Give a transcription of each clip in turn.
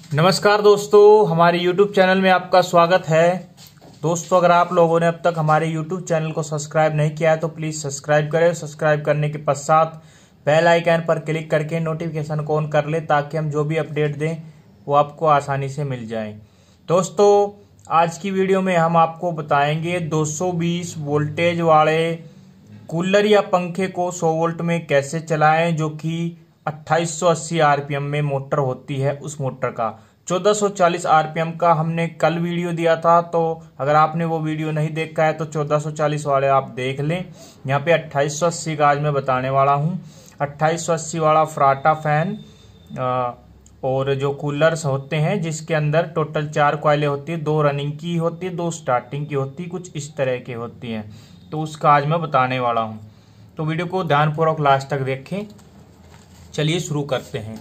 नमस्कार दोस्तों, हमारे YouTube चैनल में आपका स्वागत है। दोस्तों, अगर आप लोगों ने अब तक हमारे YouTube चैनल को सब्सक्राइब नहीं किया है तो प्लीज़ सब्सक्राइब करें। सब्सक्राइब करने के पश्चात बेल आइकन पर क्लिक करके नोटिफिकेशन को ऑन कर लें ताकि हम जो भी अपडेट दें वो आपको आसानी से मिल जाए। दोस्तों, आज की वीडियो में हम आपको बताएंगे 220 वोल्टेज वाले कूलर या पंखे को 100 वोल्ट में कैसे चलाएं, जो कि 2880 आरपीएम में मोटर होती है। उस मोटर का 1440 आरपीएम का हमने कल वीडियो दिया था, तो अगर आपने वो वीडियो नहीं देखा है तो 1440 वाले आप देख लें। यहाँ पे 2880 का आज मैं बताने वाला हूँ। 2880 वाला फ्राटा फैन और जो कूलर्स होते हैं जिसके अंदर टोटल 4 कॉइलें होती है, 2 रनिंग की होती है, 2 स्टार्टिंग की होती है, कुछ इस तरह की होती हैं। तो उसका आज मैं बताने वाला हूँ, तो वीडियो को ध्यानपूर्वक लास्ट तक देखें। चलिए शुरू करते हैं।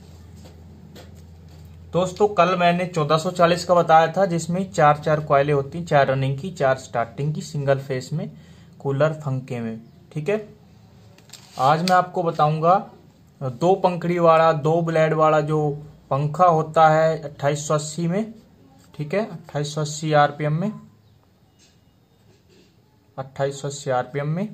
दोस्तों, कल मैंने 1440 का बताया था जिसमें 4 कॉइलें होती हैं, 4 रनिंग की, 4 स्टार्टिंग की, सिंगल फेस में कूलर पंखे में। ठीक है, आज मैं आपको बताऊंगा 2 पंखड़ी वाला 2 ब्लेड वाला जो पंखा होता है 2880 में। ठीक है, 2880 आरपीएम में, 2880 आरपीएम में।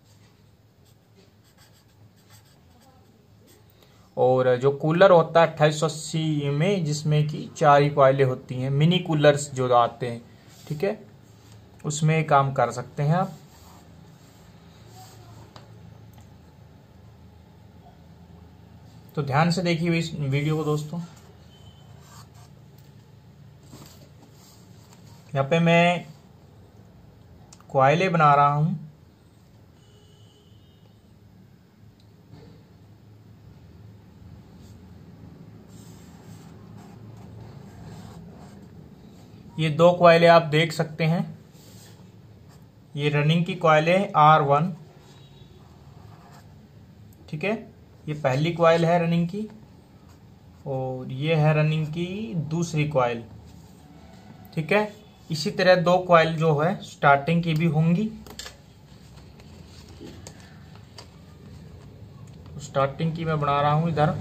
और जो कूलर होता है 2880 में जिसमें कि 4 ही कॉइलें होती हैं, मिनी कूलर्स जो आते हैं। ठीक है, उसमें काम कर सकते हैं आप। तो ध्यान से देखिए इस वीडियो को दोस्तों। यहाँ पे मैं कॉइलें बना रहा हूं। ये 2 कॉइलें आप देख सकते हैं। ये रनिंग की कॉइलें R1। ठीक है, ये पहली कॉइल है रनिंग की और ये है रनिंग की दूसरी कॉइल। ठीक है, इसी तरह 2 कॉइल जो है स्टार्टिंग की भी होंगी। स्टार्टिंग की मैं बना रहा हूं इधर।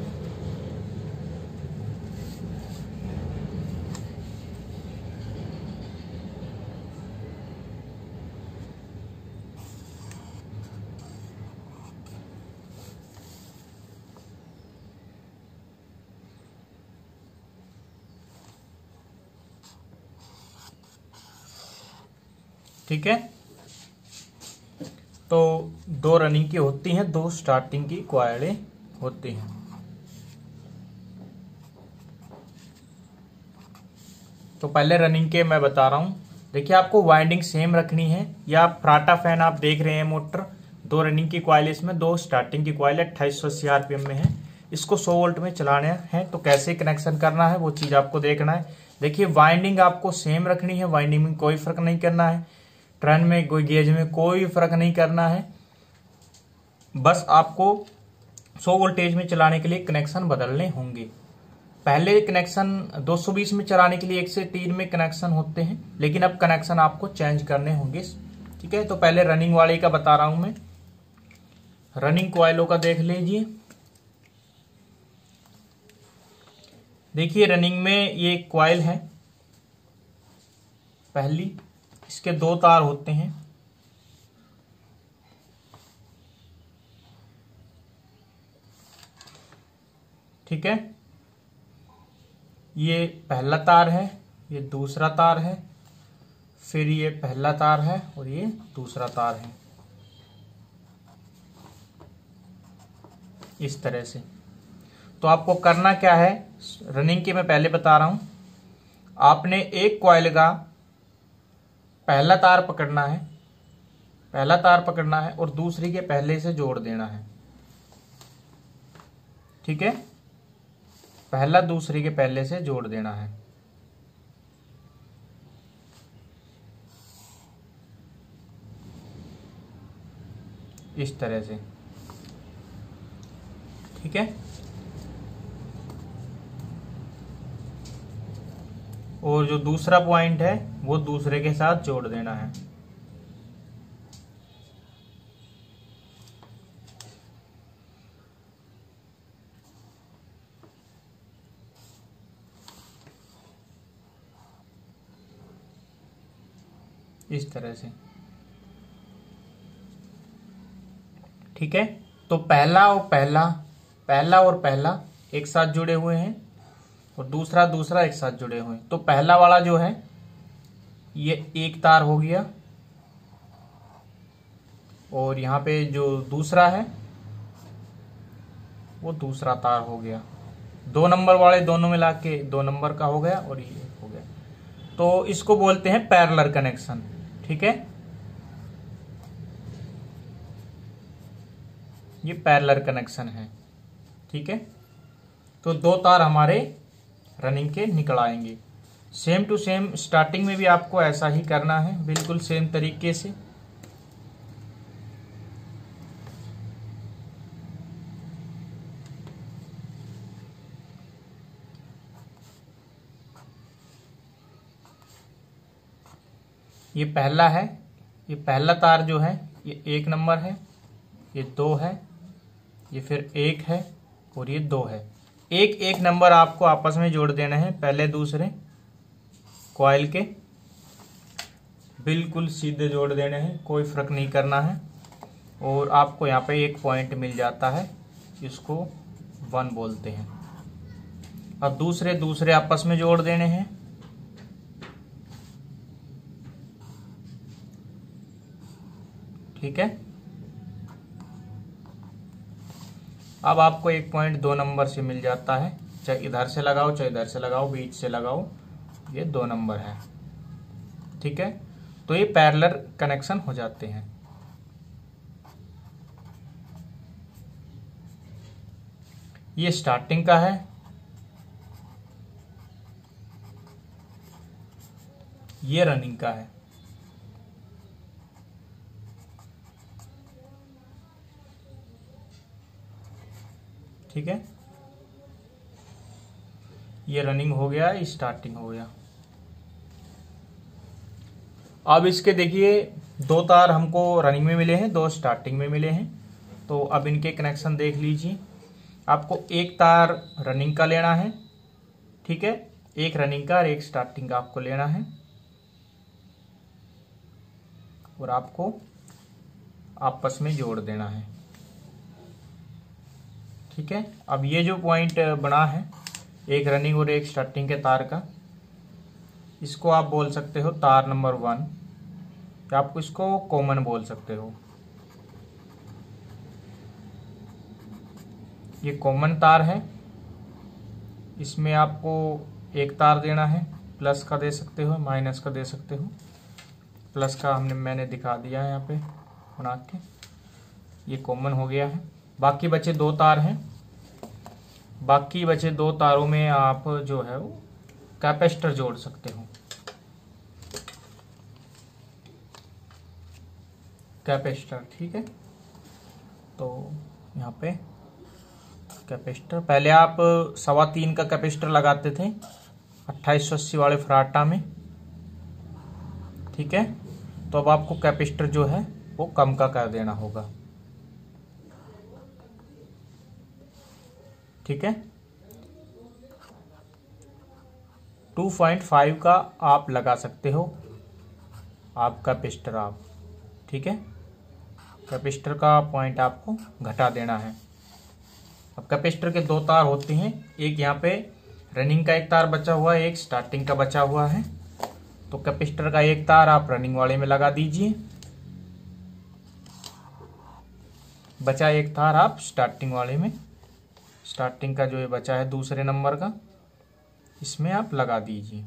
ठीक है, तो 2 रनिंग की होती हैं, 2 स्टार्टिंग की कॉइलें होती हैं। तो पहले रनिंग के मैं बता रहा हूं। देखिए, आपको वाइंडिंग सेम रखनी है। या फ्राटा फैन आप देख रहे हैं मोटर, 2 रनिंग की कॉइल, इसमें 2 स्टार्टिंग की कॉइल 2880 आरपीएम में है। इसको 100 वोल्ट में चलाना है, तो कैसे कनेक्शन करना है वो चीज आपको देखना है। देखिए, वाइंडिंग आपको सेम रखनी है, वाइंडिंग में कोई फर्क नहीं करना है, टर्न में कोई गेज में कोई फर्क नहीं करना है। बस आपको 100 वोल्टेज में चलाने के लिए कनेक्शन बदलने होंगे। पहले कनेक्शन 220 में चलाने के लिए 1 से 3 में कनेक्शन होते हैं, लेकिन अब कनेक्शन आपको चेंज करने होंगे। ठीक है, तो पहले रनिंग वाले का बता रहा हूं मैं। रनिंग कॉइलों का देख लीजिए। देखिए, रनिंग में ये कॉइल है पहली, इसके 2 तार होते हैं। ठीक है, ये पहला तार है, ये दूसरा तार है, फिर ये पहला तार है और ये दूसरा तार है, इस तरह से। तो आपको करना क्या है, रनिंग के मैं पहले बता रहा हूं। आपने एक कॉइल का पहला तार पकड़ना है, पहला तार पकड़ना है और दूसरी के पहले से जोड़ देना है। ठीक है, पहला दूसरी के पहले से जोड़ देना है। इस तरह से। ठीक है, और जो दूसरा पॉइंट है वो दूसरे के साथ जोड़ देना है। इस तरह से, ठीक है। तो पहला और पहला एक साथ जुड़े हुए हैं और दूसरा एक साथ जुड़े हुए हैं। तो पहला वाला जो है ये एक तार हो गया और यहाँ पे जो दूसरा है वो दूसरा तार हो गया। 2 नंबर वाले दोनों मिला के 2 नंबर का हो गया और ये हो गया। तो इसको बोलते हैं पैरेलल कनेक्शन, ठीक है। ये पैरेलल कनेक्शन है, ठीक है। तो 2 तार हमारे रनिंग के निकल आएंगे। सेम टू सेम स्टार्टिंग में भी आपको ऐसा ही करना है, बिल्कुल सेम तरीके से। ये पहला है, ये पहला तार जो है ये 1 नंबर है, ये 2 है, ये फिर 1 है और ये 2 है। एक नंबर आपको आपस में जोड़ देना है, पहले दूसरे कॉइल के बिल्कुल सीधे जोड़ देने हैं, कोई फर्क नहीं करना है। और आपको यहाँ पे एक पॉइंट मिल जाता है, इसको 1 बोलते हैं। अब दूसरे आपस में जोड़ देने हैं, ठीक है। अब आपको एक पॉइंट 2 नंबर से मिल जाता है, चाहे इधर से लगाओ चाहे इधर से लगाओ, बीच से लगाओ, ये 2 नंबर है, ठीक है। तो ये पैरेलल कनेक्शन हो जाते हैं। ये स्टार्टिंग का है, ये रनिंग का है, ठीक है। ये रनिंग हो गया, स्टार्टिंग हो गया। अब इसके देखिए 2 तार हमको रनिंग में मिले हैं, 2 स्टार्टिंग में मिले हैं। तो अब इनके कनेक्शन देख लीजिए। आपको एक तार रनिंग का लेना है, ठीक है। एक रनिंग का और एक स्टार्टिंग का आपको लेना है और आपको आपस में जोड़ देना है, ठीक है। अब ये जो पॉइंट बना है एक रनिंग और एक स्टार्टिंग के तार का, इसको आप बोल सकते हो तार नंबर 1, या आपको इसको कॉमन बोल सकते हो। ये कॉमन तार है, इसमें आपको एक तार देना है, प्लस का दे सकते हो माइनस का दे सकते हो। प्लस का मैंने दिखा दिया है यहाँ पे बना के, ये कॉमन हो गया है। बाकी बचे 2 तार हैं, बाकी बचे 2 तारों में आप जो है वो कैपेसिटर जोड़ सकते हो। कैपेसिटर, ठीक है। तो यहाँ पे कैपेसिटर, पहले आप 3.25 का कैपेसिटर लगाते थे 2880 वाले फराटा में, ठीक है। तो अब आपको कैपेसिटर जो है वो कम का कर देना होगा, ठीक है। 2.5 का आप लगा सकते हो आप कैपेसिटर, आप, ठीक है। कैपेसिटर का पॉइंट आपको घटा देना है। अब कैपेसिटर के 2 तार होते हैं, एक यहाँ पे रनिंग का एक तार बचा हुआ है, एक स्टार्टिंग का बचा हुआ है। तो कैपेसिटर का एक तार आप रनिंग वाले में लगा दीजिए, बचा एक तार आप स्टार्टिंग वाले में, स्टार्टिंग का जो ये बचा है दूसरे नंबर का, इसमें आप लगा दीजिए।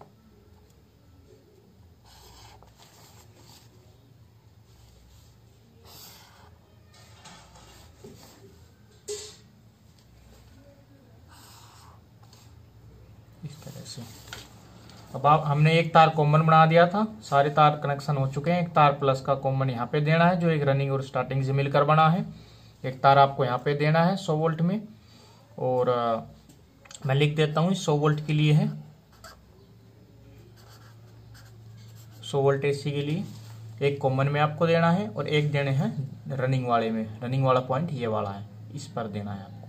इस तरह से। अब आप हमने एक तार कॉमन बना दिया था, सारे तार कनेक्शन हो चुके हैं। एक तार प्लस का कॉमन यहाँ पे देना है जो एक रनिंग और स्टार्टिंग से मिलकर बना है। एक तार आपको यहाँ पे देना है 100 वोल्ट में, और मैं लिख देता हूँ 100 वोल्ट के लिए है, 100 वोल्ट एसी के लिए एक कॉमन में आपको देना है और एक देने हैं रनिंग वाले में। रनिंग वाला पॉइंट ये वाला है, इस पर देना है आपको,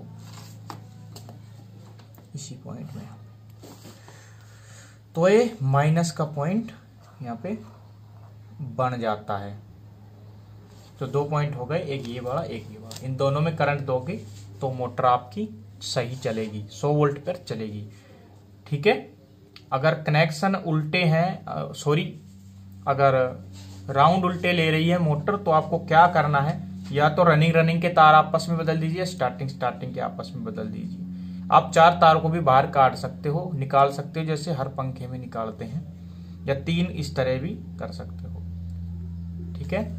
इसी पॉइंट में। तो ये माइनस का पॉइंट यहाँ पे बन जाता है। तो 2 पॉइंट हो गए, एक ये बड़ा एक ये बड़ा, इन दोनों में करंट दोगे तो मोटर आपकी सही चलेगी, 100 वोल्ट पर चलेगी। ठीक है। अगर कनेक्शन उल्टे हैं, अगर राउंड उल्टे ले रही है मोटर, तो आपको क्या करना है, या तो रनिंग के तार आपस में बदल दीजिए, स्टार्टिंग के आपस में बदल दीजिए। आप 4 तार को भी बाहर काट सकते हो, निकाल सकते हो, जैसे हर पंखे में निकालते हैं, या 3 इस तरह भी कर सकते हो। ठीक है।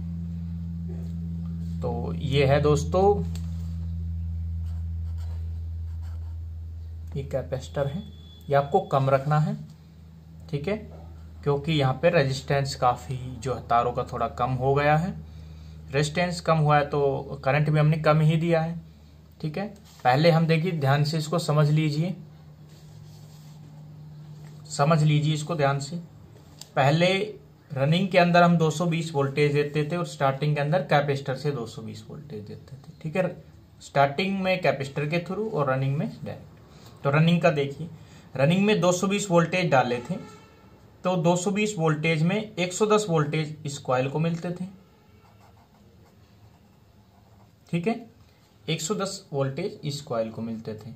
तो ये है दोस्तों, ये कैपेसिटर है, ये आपको कम रखना है। ठीक है, क्योंकि यहाँ पे रेजिस्टेंस काफी जो है तारों का थोड़ा कम हो गया है। रेजिस्टेंस कम हुआ है तो करंट भी हमने कम ही दिया है। ठीक है। पहले हम देखिए, ध्यान से इसको समझ लीजिए, इसको ध्यान से। पहले रनिंग के अंदर हम 220 वोल्टेज देते थे और स्टार्टिंग के अंदर कैपेसिटर से 220 वोल्टेज देते थे। ठीक है, स्टार्टिंग में कैपेसिटर के थ्रू और रनिंग में डायरेक्ट। तो रनिंग का देखिए, रनिंग में 220 वोल्टेज डाले थे, तो 220 वोल्टेज में 110 वोल्टेज इस कॉइल को मिलते थे। ठीक है, 110 वोल्टेज इस कॉइल को मिलते थे।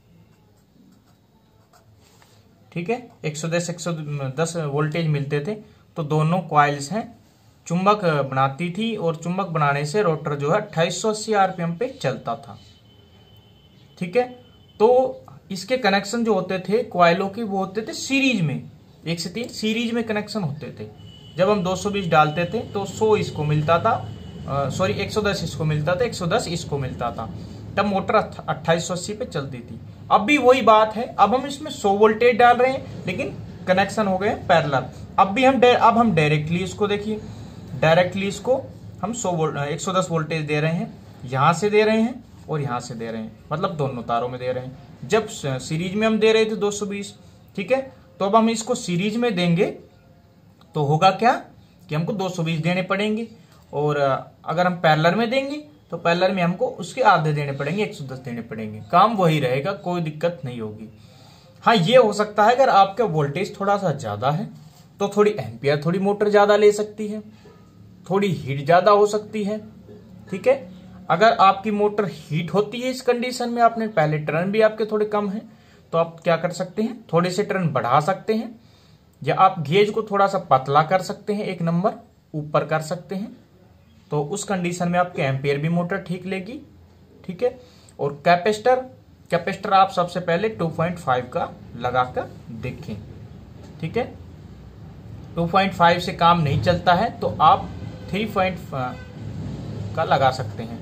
ठीक है, 110 वोल्टेज मिलते थे। तो दोनों कॉइल्स हैं, चुंबक बनाती थी, और चुंबक बनाने से रोटर जो है 2880 आरपीएम पे चलता था। ठीक है। तो इसके कनेक्शन जो होते थे कॉइलों के, वो होते थे सीरीज में, 1 से 3 सीरीज में कनेक्शन होते थे। जब हम 220 डालते थे तो 100 इसको मिलता था, 110 इसको मिलता था, 110 इसको मिलता था, तब मोटर 2880 पे चलती थी। अब भी वही बात है, अब हम इसमें 100 वोल्टेज डाल रहे हैं, लेकिन कनेक्शन हो गए पैरेलल। अब हम डायरेक्टली इसको देखिए, डायरेक्टली इसको हम 110 वोल्टेज दे रहे हैं, यहां से दे रहे हैं और यहां से दे रहे हैं, मतलब दोनों तारों में दे रहे हैं। जब सीरीज में हम दे रहे थे 220, ठीक है, तो अब हम इसको सीरीज में देंगे तो होगा क्या कि हमको 220 देने पड़ेंगे, और अगर हम पैरेलल में देंगे तो पैरेलल में हमको उसके आधे देने पड़ेंगे, 110 देने पड़ेंगे। काम वही रहेगा, कोई दिक्कत नहीं होगी। हाँ, ये हो सकता है अगर आपका वोल्टेज थोड़ा सा ज्यादा है तो थोड़ी एम्पियर थोड़ी मोटर ज्यादा ले सकती है, थोड़ी हीट ज्यादा हो सकती है। ठीक है, अगर आपकी मोटर हीट होती है इस कंडीशन में, आपने पहले टर्न भी आपके थोड़े कम है, तो आप क्या कर सकते हैं, थोड़े से टर्न बढ़ा सकते हैं, या आप गेज को थोड़ा सा पतला कर सकते हैं, 1 नंबर ऊपर कर सकते हैं। तो उस कंडीशन में आपके एम्पियर भी मोटर ठीक लेगी। ठीक है। और कैपेसिटर आप सबसे पहले 2.5 का लगाकर देखें। ठीक है, 2.5 से काम नहीं चलता है तो आप 3.5 का लगा सकते हैं,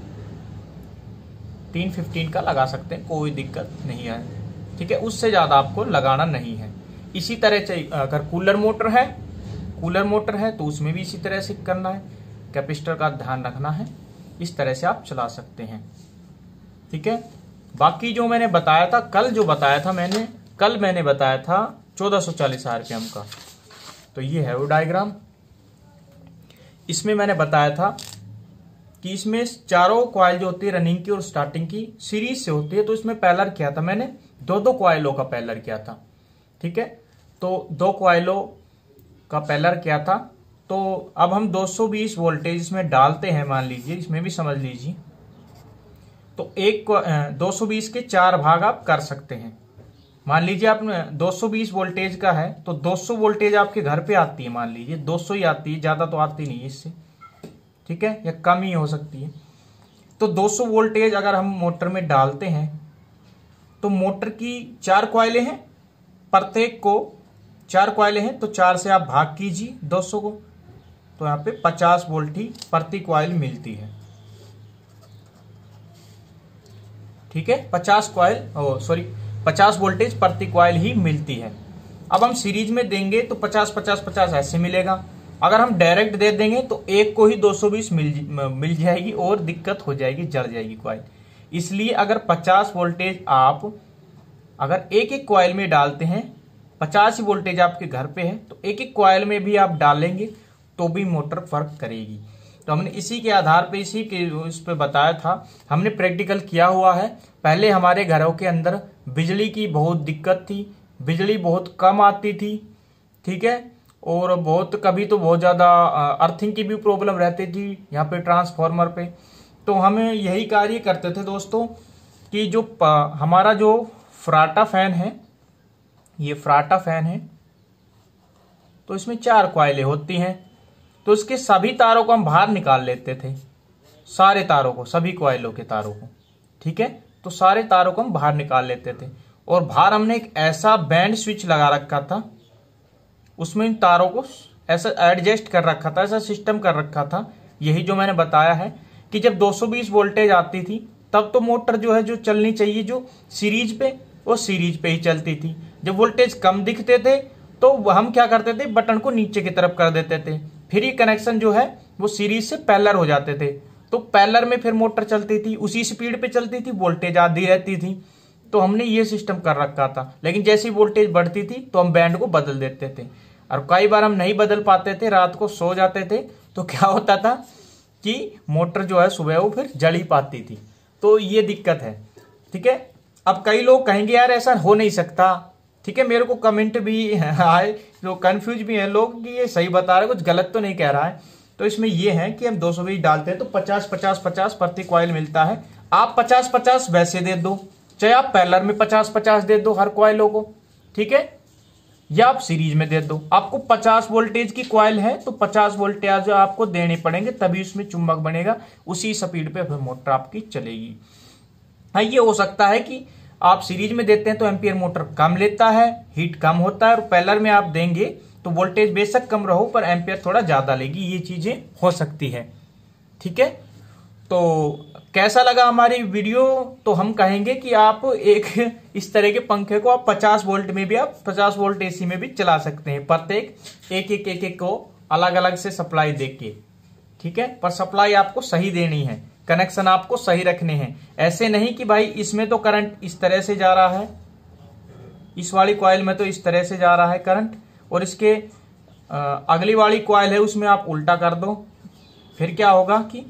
315 का लगा सकते हैं, कोई दिक्कत नहीं है। ठीक है, उससे ज्यादा आपको लगाना नहीं है। इसी तरह से अगर कूलर मोटर है तो उसमें भी इसी तरह से करना है, कैपेसिटर का ध्यान रखना है, इस तरह से आप चला सकते हैं। ठीक है, बाकी जो मैंने बताया था, कल मैंने बताया था 1440 आरपीएम का, तो ये है वो डायग्राम। इसमें मैंने बताया था कि इसमें चारों कॉइल जो होती है रनिंग की और स्टार्टिंग की सीरीज से होती है, तो इसमें पैरेलल किया था मैंने, 2 कॉइलों का पैरेलल किया था। ठीक है, तो 2 कॉइलों का पैरेलल किया था। तो अब हम 220 वोल्टेज इसमें डालते हैं, मान लीजिए, इसमें भी समझ लीजिए, तो 220 के 4 भाग आप कर सकते हैं। मान लीजिए आपने 220 वोल्टेज का है तो 200 वोल्टेज आपके घर पे आती है, मान लीजिए 200 ही आती है, ज्यादा तो आती नहीं है इससे। ठीक है, या कम ही हो सकती है। तो 200 वोल्टेज अगर हम मोटर में डालते हैं तो मोटर की 4 कॉइलें हैं, प्रत्येक को 4 कॉइलें हैं, तो 4 से आप भाग कीजिए 200 को, तो यहाँ पे 50 वोल्ट ही प्रति कॉइल मिलती है। ठीक है, 50 वोल्टेज प्रति कॉइल ही मिलती है। अब हम सीरीज में देंगे तो 50-50-50 ऐसे मिलेगा। अगर हम डायरेक्ट दे देंगे तो एक को ही 220 मिल जाएगी और दिक्कत हो जाएगी, जल जाएगी कॉइल। इसलिए अगर 50 वोल्टेज आप अगर एक कॉइल में डालते हैं, 50 ही वोल्टेज आपके घर पे है, तो एक कॉइल में भी आप डालेंगे तो भी मोटर फर्क करेगी। तो हमने इसी के आधार पे, इसी के उस पे बताया था, हमने प्रैक्टिकल किया हुआ है। पहले हमारे घरों के अंदर बिजली की बहुत दिक्कत थी, बिजली बहुत कम आती थी। ठीक है, और बहुत कभी तो बहुत ज़्यादा अर्थिंग की भी प्रॉब्लम रहती थी यहाँ पे ट्रांसफार्मर पे। तो हम यही कार्य करते थे दोस्तों कि जो हमारा जो फ्राटा फैन है, ये फ्राटा फैन है, तो इसमें 4 कॉइलें होती हैं। तो इसके सभी तारों को हम बाहर निकाल लेते थे, सारे तारों को, सभी कॉइलों के तारों को, ठीक है। तो सारे तारों को हम बाहर निकाल लेते थे और बाहर हमने एक ऐसा बैंड स्विच लगा रखा था, उसमें इन तारों को ऐसा एडजस्ट कर रखा था, ऐसा सिस्टम कर रखा था। यही जो मैंने बताया है कि जब 220 वोल्टेज आती थी तब तो मोटर जो है जो चलनी चाहिए जो सीरीज पे, वो सीरीज पे ही चलती थी। जब वोल्टेज कम दिखते थे तो हम क्या करते थे, बटन को नीचे की तरफ कर देते थे, फिर ये कनेक्शन जो है वो सीरीज से पैरेलल हो जाते थे। तो पैरेलल में फिर मोटर चलती थी, उसी स्पीड पे चलती थी, वोल्टेज आधी रहती थी। तो हमने ये सिस्टम कर रखा था। लेकिन जैसे ही वोल्टेज बढ़ती थी तो हम बैंड को बदल देते थे, और कई बार हम नहीं बदल पाते थे, रात को सो जाते थे, तो क्या होता था कि मोटर जो है सुबह वो फिर जल ही पाती थी। तो ये दिक्कत है, ठीक है। अब कई लोग कहेंगे यार ऐसा हो नहीं सकता, ठीक है। मेरे को कमेंट भी आए, लोग कंफ्यूज भी हैं लोग कि ये सही बता रहा है, कुछ गलत तो नहीं कह रहा है। तो इसमें ये है कि हम 220 डालते हैं तो 50-50-50 प्रति कॉइल मिलता है। आप 50-50 वैसे दे दो, चाहे आप पैरेलल में 50-50 दे दो हर कॉइलों को, ठीक है, या आप सीरीज में दे दो। आपको 50 वोल्टेज की कॉइल है तो 50 वोल्टेज आपको देने पड़ेंगे, तभी उसमें चुंबक बनेगा, उसी स्पीड पे फिर मोटर आपकी चलेगी। हाँ, ये हो सकता है कि आप सीरीज में देते हैं तो एम्पियर मोटर कम लेता है, हीट कम होता है, और पैरेलल में आप देंगे तो वोल्टेज बेशक कम रहो पर एम्पियर थोड़ा ज्यादा लेगी, ये चीजें हो सकती है, ठीक है। तो कैसा लगा हमारी वीडियो, तो हम कहेंगे कि आप एक इस तरह के पंखे को आप 50 वोल्ट में भी, आप 50 वोल्ट एसी में भी चला सकते हैं, प्रत्येक एक को अलग अलग से सप्लाई देके, ठीक है। पर सप्लाई आपको सही देनी है, कनेक्शन आपको सही रखने हैं। ऐसे नहीं कि भाई इसमें तो करंट इस तरह से जा रहा है, इस वाली कॉइल में तो इस तरह से जा रहा है करंट, और इसके अगली वाली कॉइल है उसमें आप उल्टा कर दो, फिर क्या होगा कि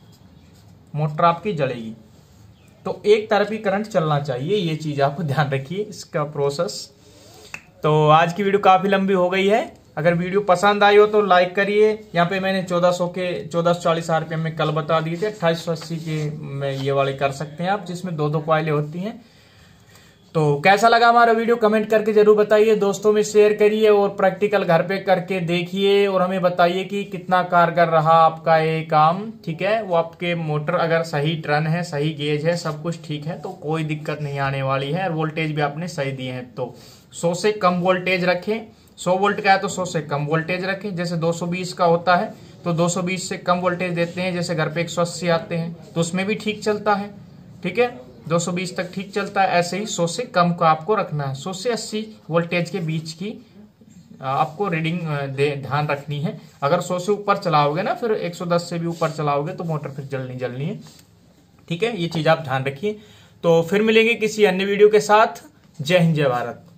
मोटर आपकी जलेगी। तो एक तरफ ही करंट चलना चाहिए, ये चीज आपको ध्यान रखिए, इसका प्रोसेस। तो आज की वीडियो काफी लंबी हो गई है। अगर वीडियो पसंद आई हो तो लाइक करिए। यहाँ पे मैंने 1440 आरपीएम में कल बता दिए थे, 2880 के में ये वाले कर सकते हैं आप, जिसमें 2 कॉइलें होती हैं। तो कैसा लगा हमारा वीडियो कमेंट करके जरूर बताइए, दोस्तों में शेयर करिए और प्रैक्टिकल घर पे करके देखिए और हमें बताइए कि कितना कारगर रहा आपका ये काम, ठीक है। वो आपके मोटर अगर सही टर्न है, सही गेज है, सब कुछ ठीक है तो कोई दिक्कत नहीं आने वाली है, और वोल्टेज भी आपने सही दिए हैं। तो 100 से कम वोल्टेज रखें, 100 वोल्ट का है तो 100 से कम वोल्टेज रखें। जैसे 220 का होता है तो 220 से कम वोल्टेज देते हैं, जैसे घर पे 180 आते हैं तो उसमें भी ठीक चलता है, ठीक है, 220 तक ठीक चलता है। ऐसे ही 100 से कम का आपको रखना है, 100 से 80 वोल्टेज के बीच की आपको रीडिंग ध्यान रखनी है। अगर 100 से ऊपर चलाओगे ना, फिर 110 से भी ऊपर चलाओगे तो मोटर फिर जलनी है, ठीक है। ये चीज आप ध्यान रखिए। तो फिर मिलेंगे किसी अन्य वीडियो के साथ। जय हिंद, जय भारत।